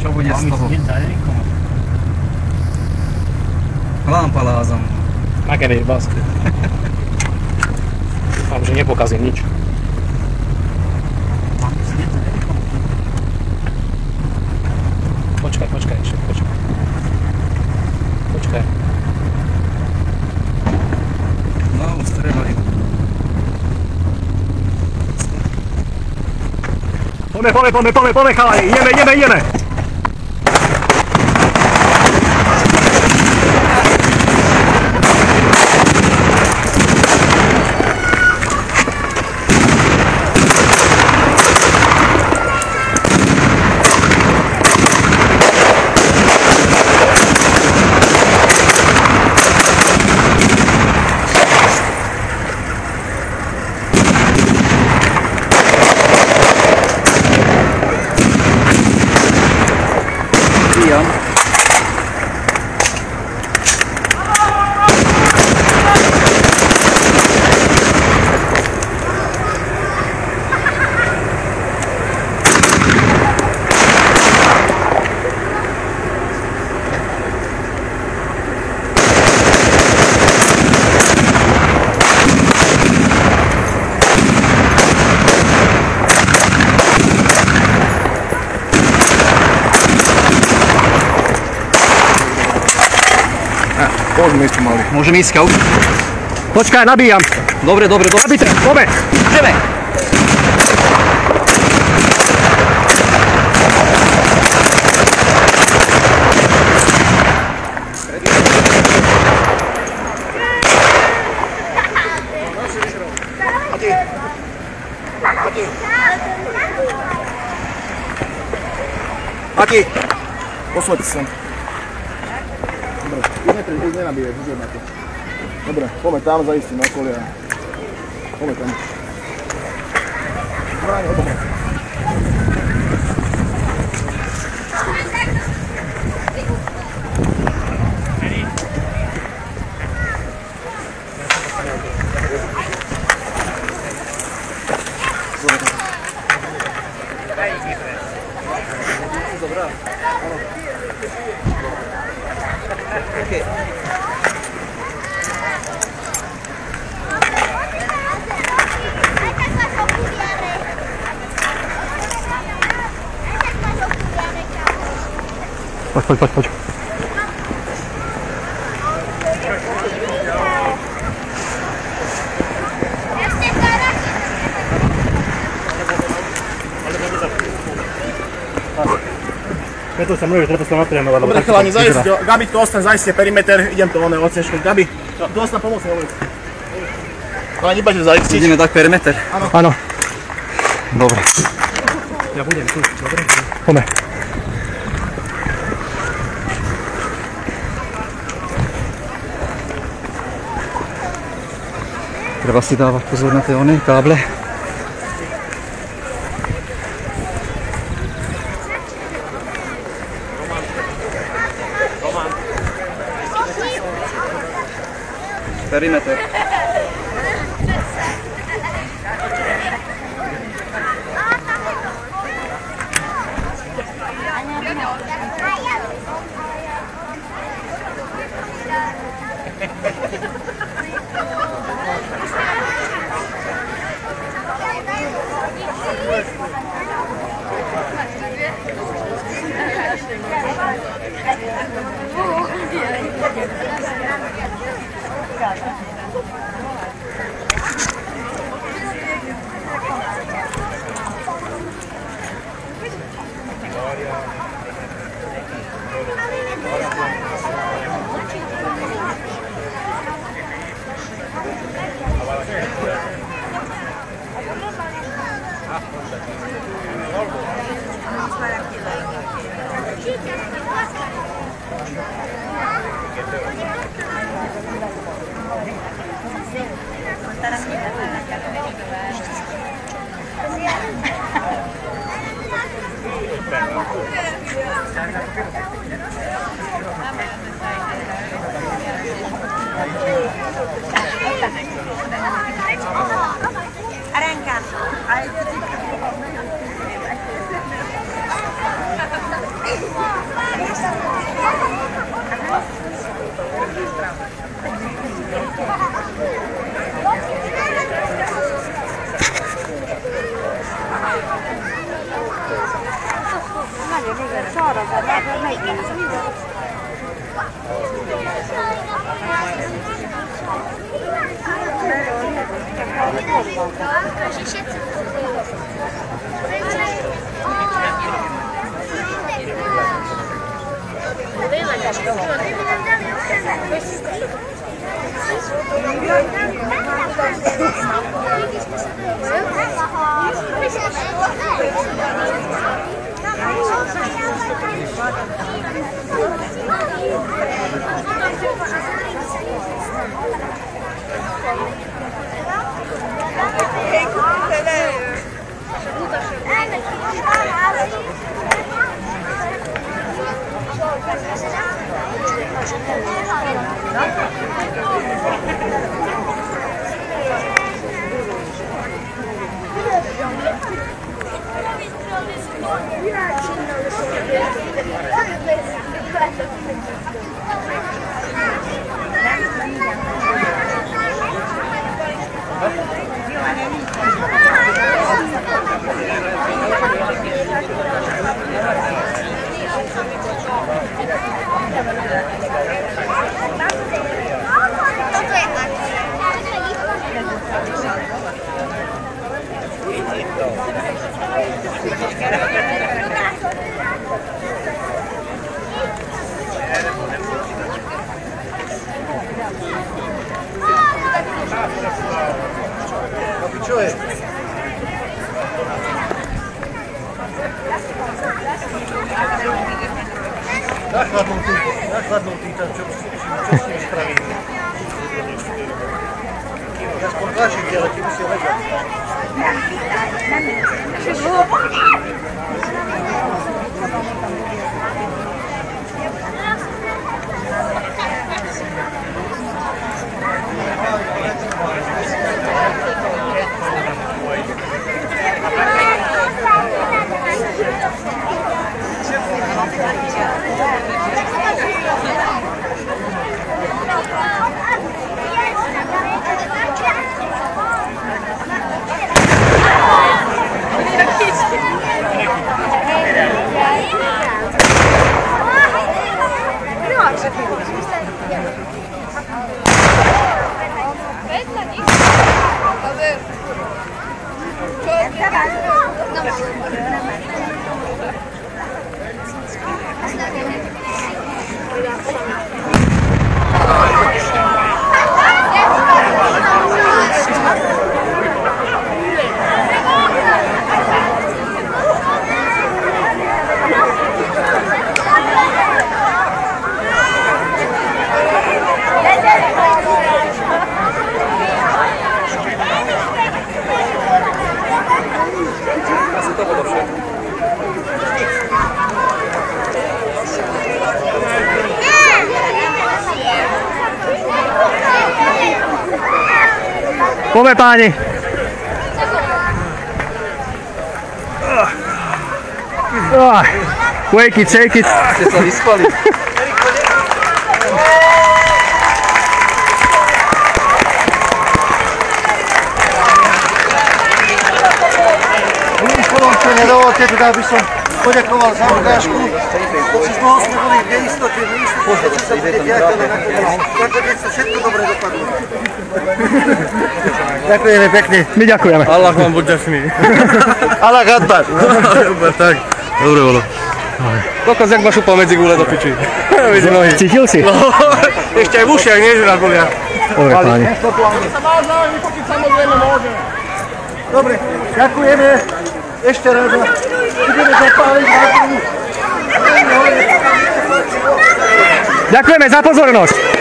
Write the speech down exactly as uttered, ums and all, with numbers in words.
Čo bude z toho? Klampa lázam. Nakenej básky. Dúfam, že nepokazím nič. Počkaj, počkaj, ešte, počkaj. Počkaj. No, ustrelali. Poďme, poďme, poďme, poďme, poďme, chalani, ideme, ideme, ideme! Poďme ešte mali. Môžem ísť, Scout? Počkaj, nabíjam. Dobre, dobre, dobre. Nabite, poďme. Ideme. Mati, posledte sem. Dobre, už nenabíješ, už jednáte. Dobre, poďme tam, zaistím na okolia. Poďme tam. Bráň, odobre. Okay. Poď, poď, poď, poď. Preto sa mluví, preto sa napriamo. Dobre, chalani, zajistite, Gabi, tu ostane, zajistite perimeter, idem to oné odsneškať. Gabi, tu ostane pomocný ovec. Chalani, iba, že zaistiť. Ideme tak perimeter? Áno. Áno. Dobre. Ja budem tu, dobre? Poďme. Treba si dávať pozor na tie oné káble. Perimeter. Arenka. Nakladnú týtam, čo s tým spravím. Ja spôr tlačíte, ale ti musia vedieť. Poďme páni. Oh, wake it, shake it. Ste sa vyspali. Nedovolte, teda by som poďakoval za ukážku. Z toho sme boli v neistote, v neistote, čo sa bude diať, ale nakoniec to všetko dobre dopadlo. Ďakujeme pekne. My ďakujeme. Allah vám buď ďačný. Allah Akbar. Dobre, tak. Dobre bolo. Kokos, jak ma šupal medzi gule do piči. Medzi nohy. Cítil si? No, ešte aj v ušiach, nie, že nás bolia. Dobre páni. Dobre, ďakujeme. Ešte raz. Ideme zapáliť vážnu. Ďakujeme za pozornosť.